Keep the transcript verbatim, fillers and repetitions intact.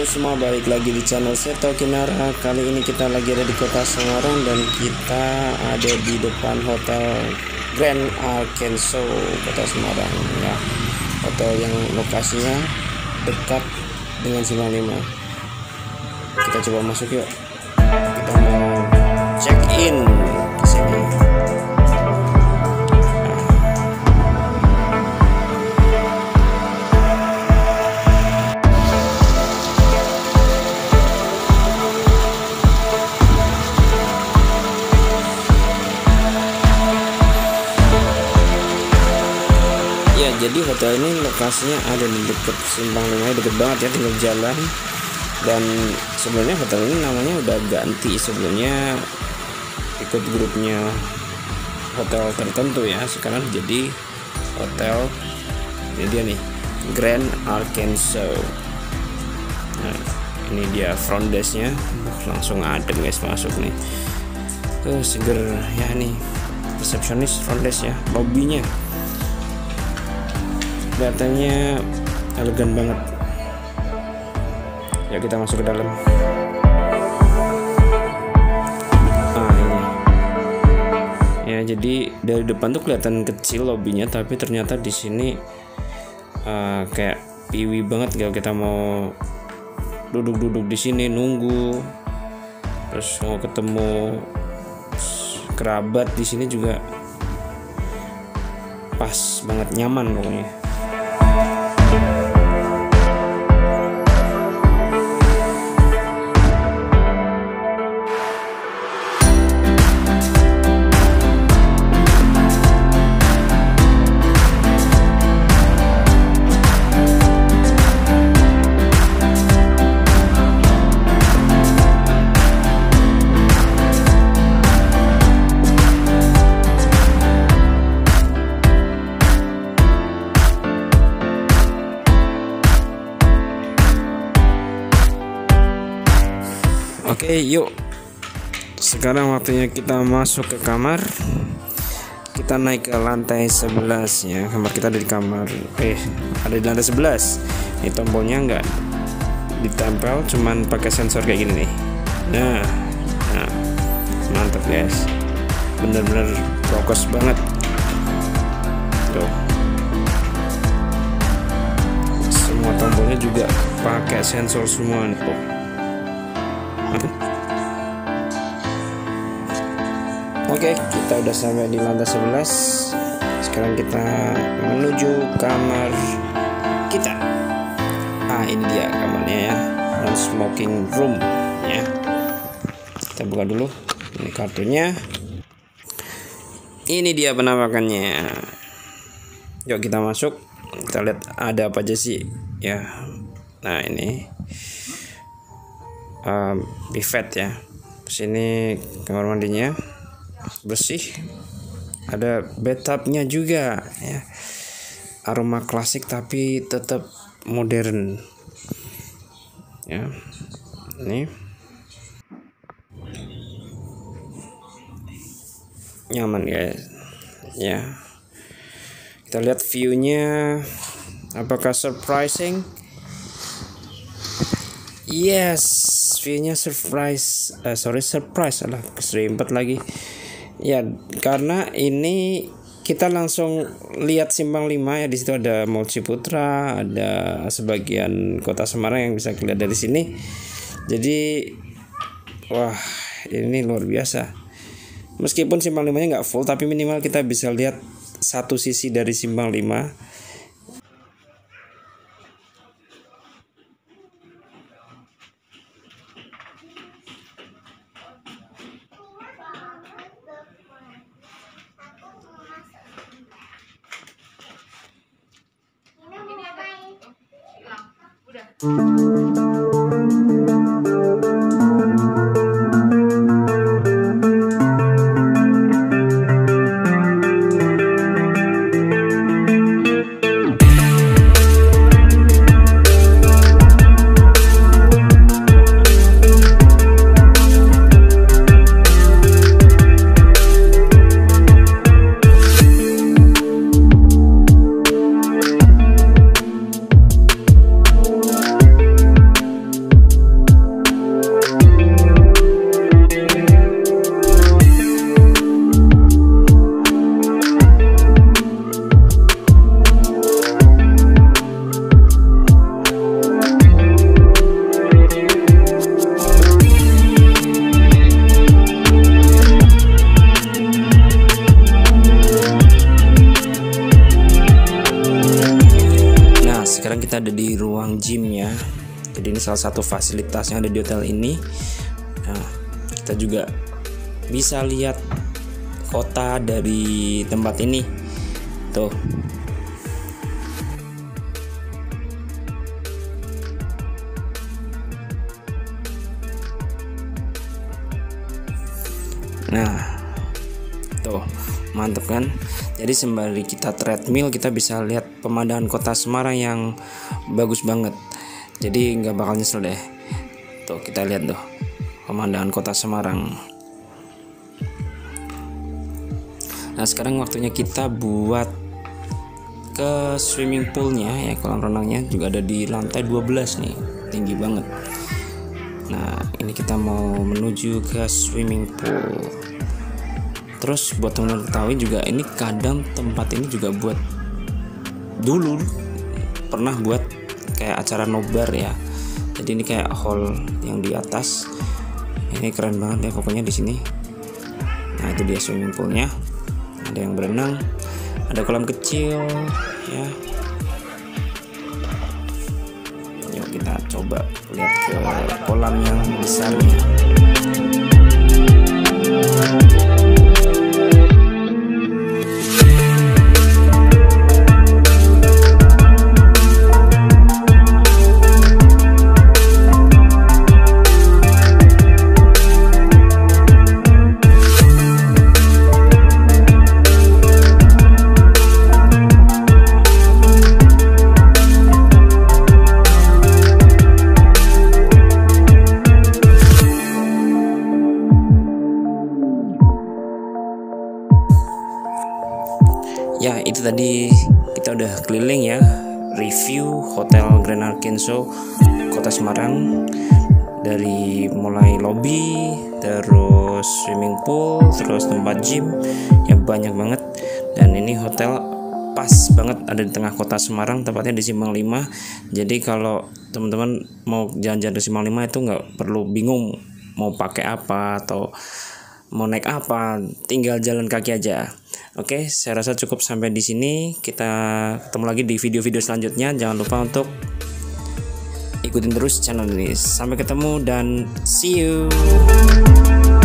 semua, balik lagi di channel Seto Kinara. Kali ini kita lagi ada di kota Semarang dan kita ada di depan Hotel Grand Arkansas kota Semarang ya. Hotel yang lokasinya dekat dengan Simpang lima. Kita coba masuk yuk. Kita mau check in ke sini. Jadi hotel ini lokasinya ada di dekat Simpang lima, deket banget ya, tinggal jalan. Dan sebenarnya hotel ini namanya udah ganti, sebelumnya ikut grupnya hotel tertentu ya, sekarang jadi hotel ini dia nih, Grand Arkansas. Nah ini dia front desknya, langsung adem guys masuk nih, tuh seger ya nih, resepsionis front desk ya, lobbynya kelihatannya elegan banget. Ya kita masuk ke dalam. Ah ini. Ya jadi dari depan tuh kelihatan kecil lobbynya, tapi ternyata di sini uh, kayak piwi banget kalau kita mau duduk-duduk di sini nunggu, terus mau ketemu kerabat di sini juga pas banget, nyaman pokoknya. Oke yuk, sekarang waktunya kita masuk ke kamar. Kita naik ke lantai sebelas ya. Kamar kita ada di kamar Eh ada di lantai sebelas. Ini tombolnya nggak ditempel, cuman pakai sensor kayak gini nih. Nah, nah mantap guys, bener-bener prokes banget tuh. Semua tombolnya juga pakai sensor semua nih tuh. Oke, kita udah sampai di lantai sebelas. Sekarang kita menuju kamar kita. Ah, ini dia kamarnya ya, non smoking room ya. Kita buka dulu. Ini kartunya. Ini dia penampakannya. Yuk kita masuk. Kita lihat ada apa aja sih ya. Nah ini um, bivet ya. Terus ini kamar mandinya bersih, ada bathtubnya juga ya, aroma klasik tapi tetap modern ya. Ini nyaman guys ya. Kita lihat viewnya, apakah surprising? Yes, viewnya surprise, uh, sorry surprise lah, keserimpet lagi. Ya, karena ini kita langsung lihat Simpang lima ya, di situ ada Mall Ciputra, ada sebagian kota Semarang yang bisa dilihat dari sini. Jadi, wah, ini luar biasa. Meskipun Simpang limanya nggak full, tapi minimal kita bisa lihat satu sisi dari Simpang lima. ruang gymnya. Jadi ini salah satu fasilitas yang ada di hotel ini. Nah, kita juga bisa lihat kota dari tempat ini tuh. Nah, tuh mantep kan. Jadi sembari kita treadmill, kita bisa lihat pemandangan kota Semarang yang bagus banget. Jadi nggak bakal nyesel deh. Tuh kita lihat tuh pemandangan kota Semarang. Nah sekarang waktunya kita buat ke swimming poolnya ya, kolam renangnya juga ada di lantai dua belas nih, tinggi banget. Nah ini kita mau menuju ke swimming pool. Terus buat teman-teman ketahui juga, ini kadang tempat ini juga buat dulu pernah buat kayak acara nobar ya. Jadi ini kayak hall yang di atas. Ini keren banget ya pokoknya di sini. Nah itu dia swimming poolnya. Ada yang berenang, ada kolam kecil ya. Yuk kita coba lihat ke kolam yang besarnya. Ya itu tadi kita udah keliling ya, review Hotel Grand Arkenso Kota Semarang, dari mulai lobby, terus swimming pool, terus tempat gym ya, banyak banget. Dan ini hotel pas banget ada di tengah kota Semarang, tepatnya di Simpang lima. Jadi kalau teman-teman mau jalan-jalan di Simpang lima itu nggak perlu bingung mau pakai apa atau mau naik apa, tinggal jalan kaki aja. Oke, saya rasa cukup sampai di sini. Kita ketemu lagi di video-video selanjutnya. Jangan lupa untuk ikutin terus channel ini. Sampai ketemu dan see you.